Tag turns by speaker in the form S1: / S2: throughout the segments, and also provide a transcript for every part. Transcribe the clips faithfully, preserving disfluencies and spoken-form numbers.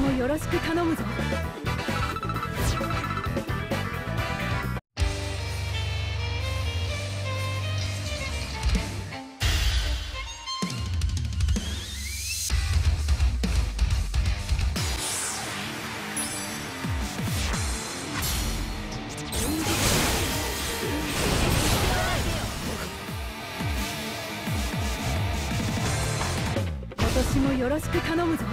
S1: もよろしく頼むぞ。今年もよろしく頼むぞ。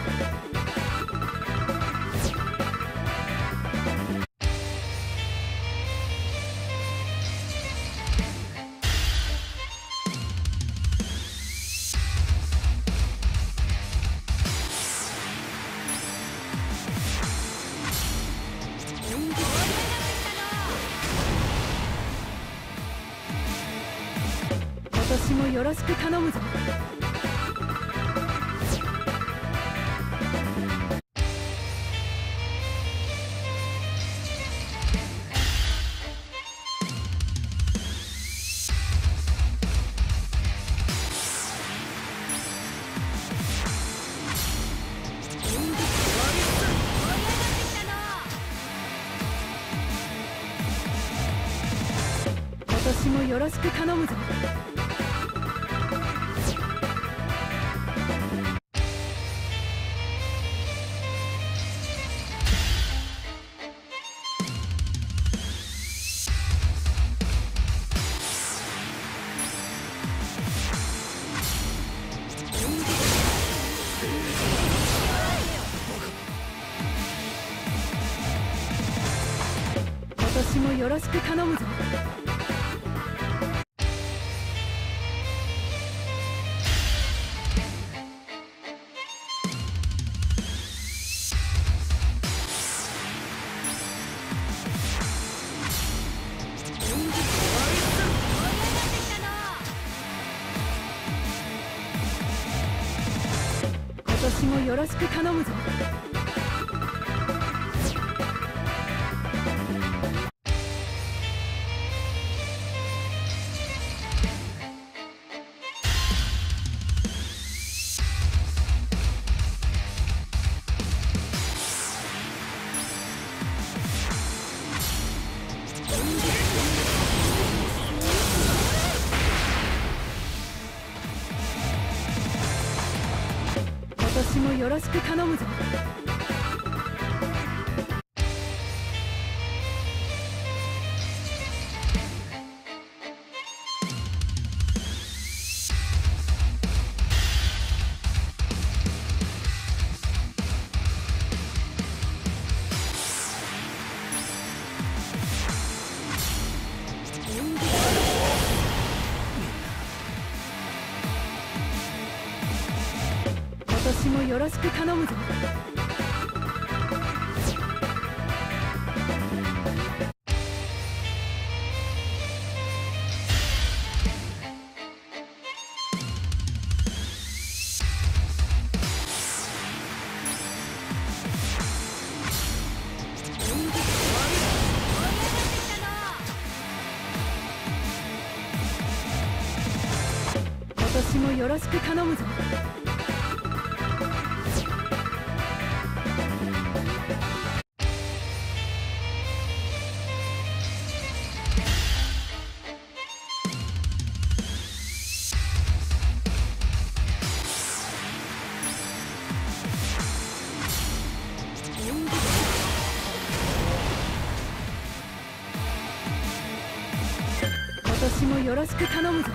S1: 今年もよろしく頼むぞ。今年もよろしく頼むぞ。今年もよろしく頼むぞ。今年もよろしく頼むぞ。今年もよろしく頼むぞ。今年もよろしく頼むぞ。今年もよろしく頼むぞ。今年もよろしく頼むぞ。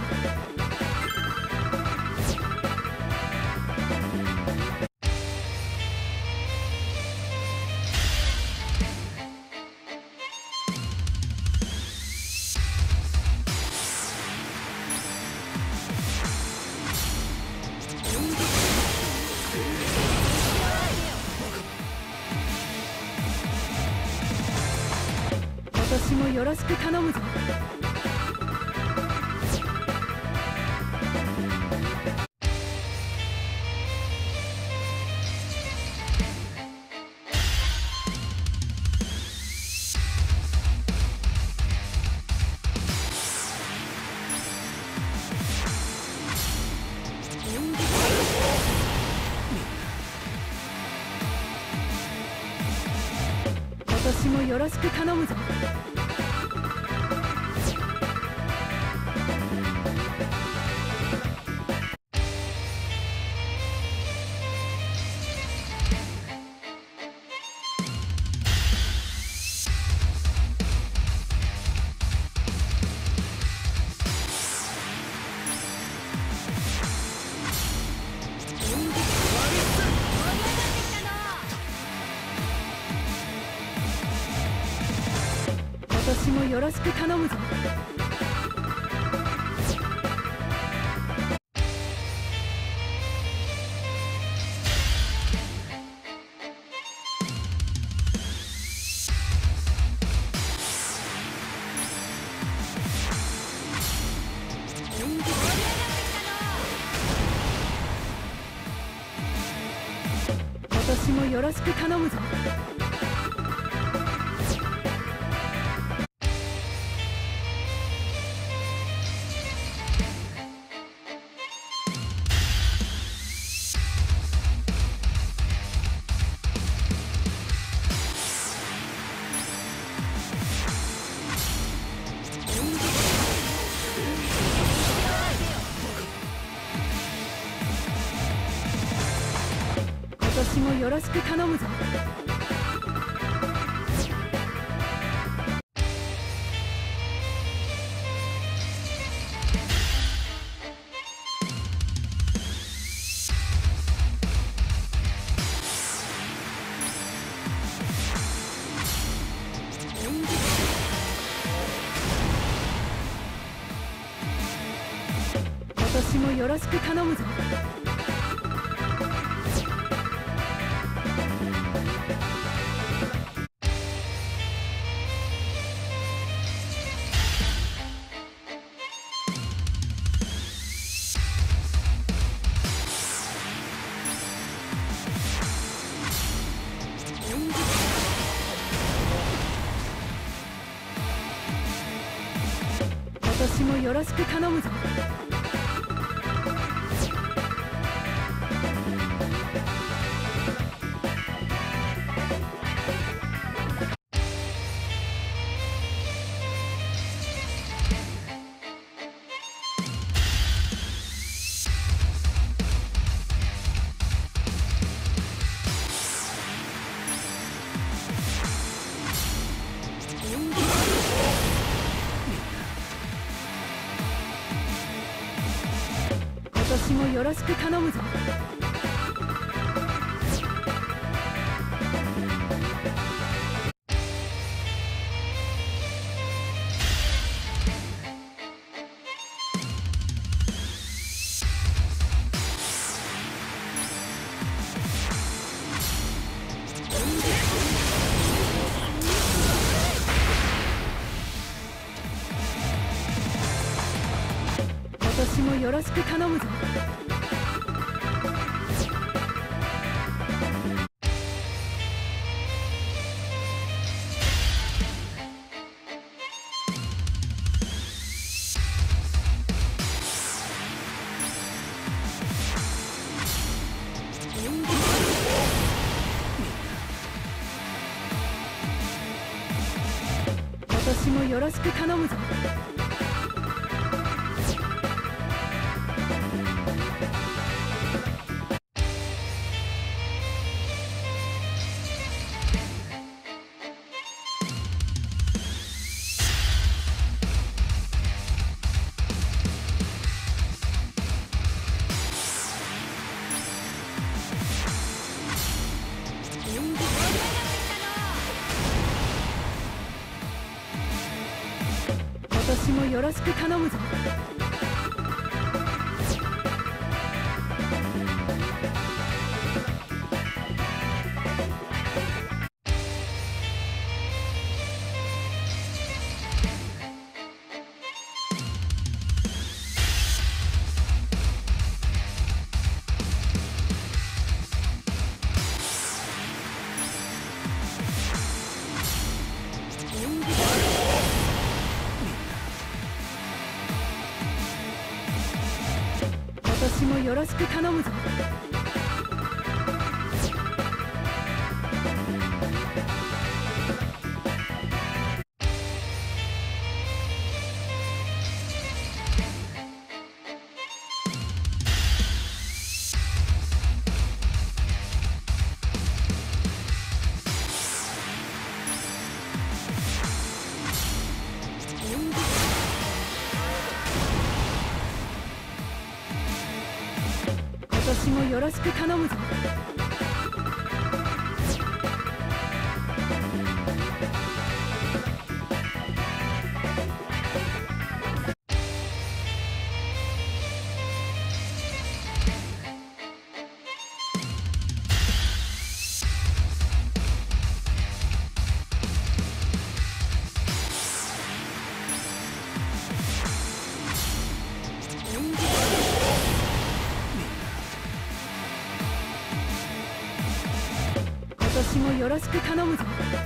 S1: 今年もよろしく頼むぞ。今よろしく頼むぞ。今年もよろしく頼むぞ。今年もよろしく頼むぞ。今年もよろしく頼むぞ。今年もよろしく頼むぞ。今年もよろしく頼むぞ。今年もよろしく頼むぞ。今年もよろしく頼むぞ。今年もよろしく頼むぞ。今年もよろしく頼むぞ。今年もよろしく頼むぞ。 今年もよろしく頼むぞ。今年もよろしく頼むぞ。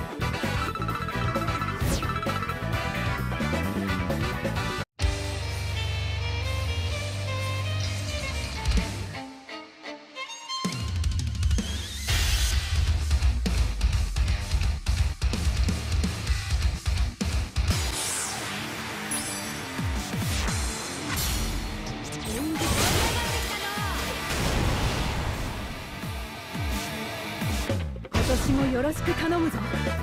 S1: 今年もよろしく頼むぞ。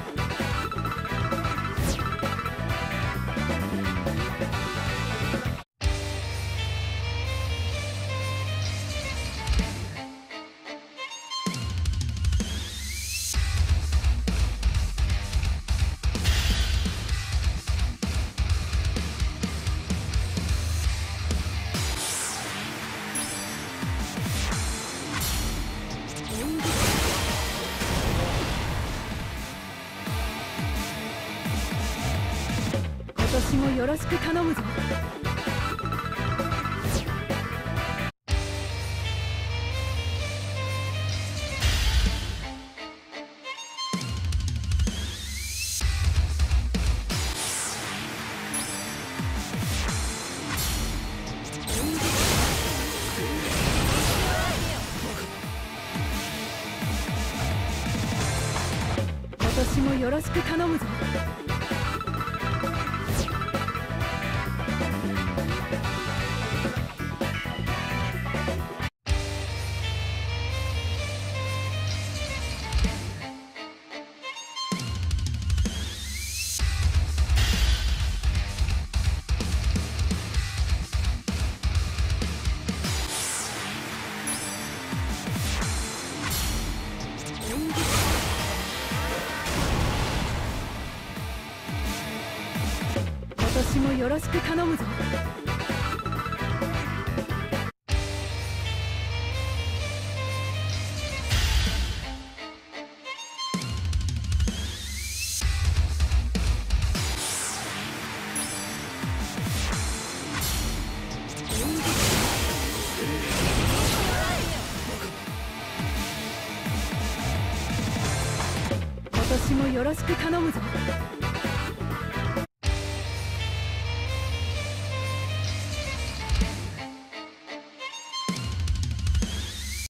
S1: 今年もよろしく頼むぞ。今年もよろしく頼むぞ。今年もよろしく頼むぞ。今年もよろしく頼むぞ。